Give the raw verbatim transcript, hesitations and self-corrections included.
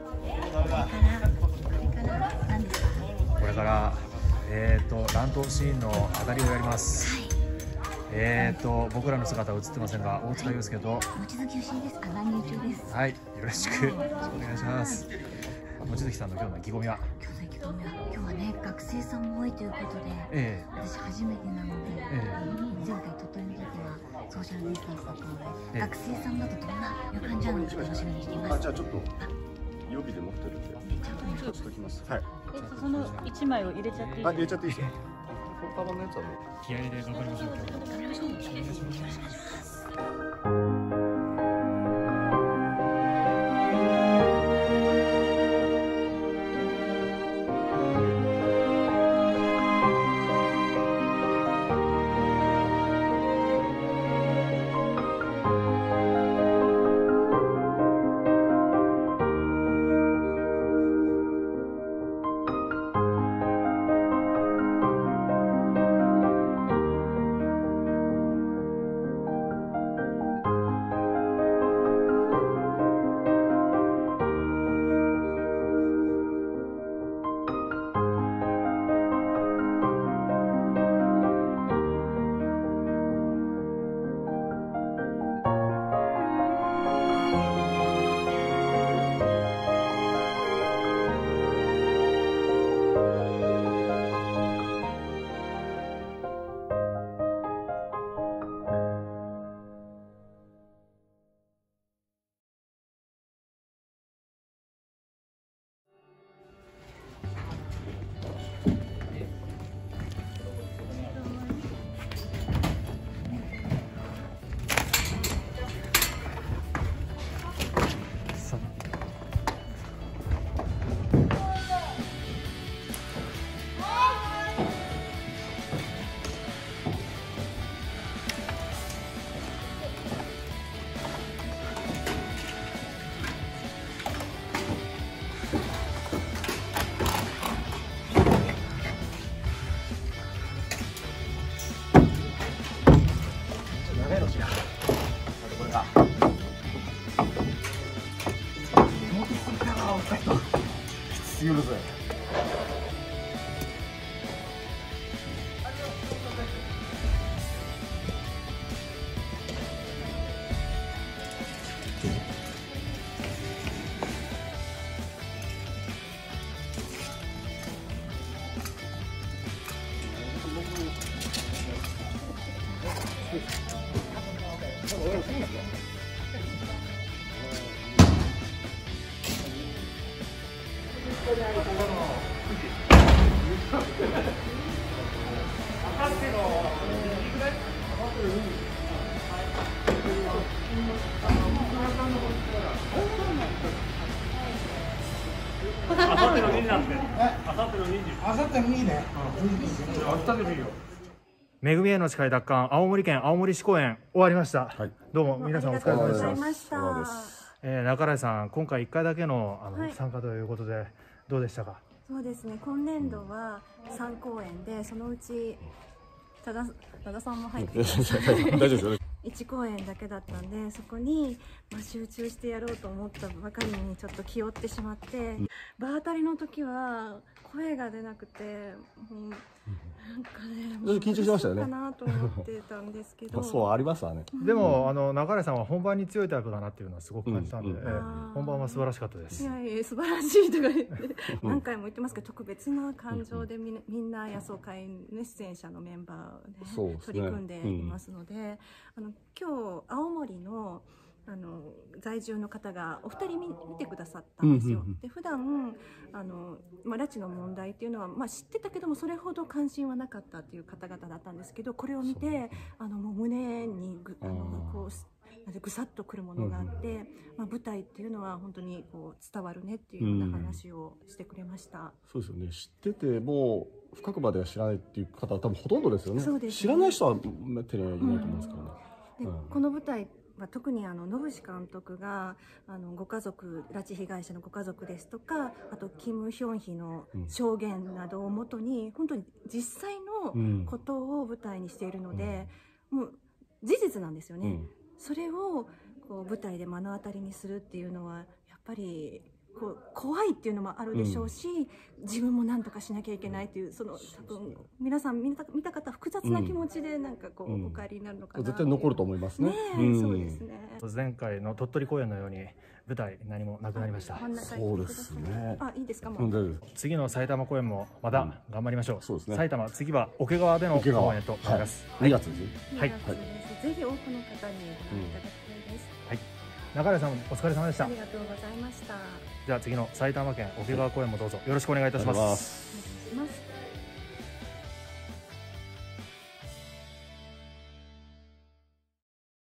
何ですか？ これからえっと乱闘シーンの上がりをやります。はい、えっと僕らの姿は映ってませんが、大塚祐介と望月よしみです。あ、乱入中です。 はい、よろしくお願いします。望月さんの今日の意気込みは？ 今日の意気込みは、今日はね、学生さんも多いということで、ええ、私初めてなので、ええ、前回鳥取の時はソーシャルディスタンスだったので、ええ、学生さんだとどんな感じなのか楽しみにしています。 あ、じゃあちょっと予備で持ってるんで、ちょっとしときます。はい。 えっとその一枚を入れちゃっていい？ あ、入れちゃっていいですよ。本カバンのやつはね。 気合いで頑張りましょう。頑張りましょう。よろしくお願いします。 すみません。 あさってのにじなんで。あさってのにじ。 あさってのにじね。 明日でもいいよ。 めぐみへの誓い奪還、青森県青森市公演終わりました。はい、どうも皆さんお疲れ様でした。えー、中井さん、今回いっかいだけのあの、はい、参加ということでどうでしたか？ そうですね。今年度はさん公演で、そのうち多田多田さんも入って大丈夫ですよね。いち公演だけだったんで、そこに、まあ、集中してやろうと思ったばかりにちょっと気負ってしまって、うん、場当たりの時は声が出なくて、もうなんかね、もう緊張しましたよね。 かなと思ってたんですけど、 そうありますわね。 でもあの中井さんは本番に強いタイプだなっていうのはすごく感じたので、本番は素晴らしかったです。 いやいや素晴らしいとか言って何回も言ってますけど、特別な感情でみんな、みんな野草会の出演者のメンバーで、ね、取り組んでいますので、うん、あの今日青森のあの在住の方がお二人見てくださったんですよ。で普段あの、まあ、拉致の問題っていうのは、まあ、知ってたけどもそれほど関心はなかったっていう方々だったんですけど、これを見てあのもう胸にぐあのこうぐさっとくるものがあって、うん、まあ、舞台っていうのは本当にこう伝わるねっていうような話をしてくれました。うん、 そうですよね。知ってても深くまでは知らないっていう方は多分ほとんどですよね。そうですね。知らない人はめったにいないと思いますからね。 うん、で、うん、この舞台まあ、特にあの野伏監督があのご家族拉致被害者のご家族ですとか、あとキム・ヒョンヒの証言などをもとに、うん、本当に実際のことを舞台にしているので、うん、もう事実なんですよね。うん、それをこう舞台で目の当たりにするっていうのはやっぱりこう怖いっていうのもあるでしょうし、うん、自分も何とかしなきゃいけないっていうその多分皆さん見た見た方複雑な気持ちでなんかこう、うん、お帰りになるのかな。 絶対残ると思いますね。ね、 うん、そうですね。 前回の鳥取公演のように舞台何もなくなりました。 そうですね。 あ、いいですかもう。 うん、次の埼玉公演もまた頑張りましょう。 うん、そうですね。 埼玉次は桶川での公演となります。 にがつですね。 はい。ぜひ多くの方にご覧いただきたいです。 はい。中根さんお疲れ様でした。 ありがとうございました。 じゃあ次の埼玉県桶川公演もどうぞよろしくお願いいたします。 お願いします。